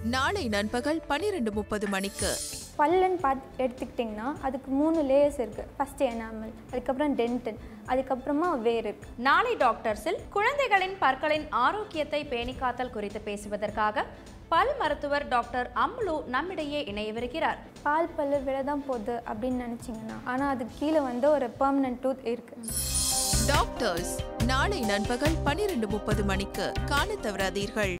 நாளை நண்பகல் 12:30 மணிக்கு. பல்லுன்னு எடுத்துக்கிட்டிங்கன்னா அதுக்கு 3 லேயர்ஸ் இருக்குது. ஃபஸ்ட்டு எனாமல், அதுக்கப்புறம் டென்டன், அதுக்கப்புறமா வேர் இருக்கு. நாளை டாக்டர்ஸில் குழந்தைகளின் பற்களின் ஆரோக்கியத்தை பேணிக்காத்தல் குறித்து பேசுவதற்காக பல் மருத்துவர் டாக்டர் அம்லு நம்மிடையே இணையவிருக்கிறார். பால் பல்லு விழதான் போகுது அப்படின்னு நினச்சிங்கன்னா, ஆனால் அதுக்கு கீழே ஒரு பெர்மனன்ட் டூத் இருக்குது. டாக்டர்ஸ் நாளை நண்பகல் 12:30 மணிக்கு காண தவறாதீர்கள்.